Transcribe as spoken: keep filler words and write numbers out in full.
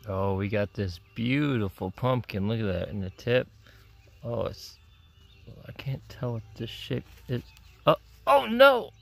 Oh, we got this beautiful pumpkin. Look at that in the tip. Oh, it's, I can't tell what this shape is. Oh, oh no!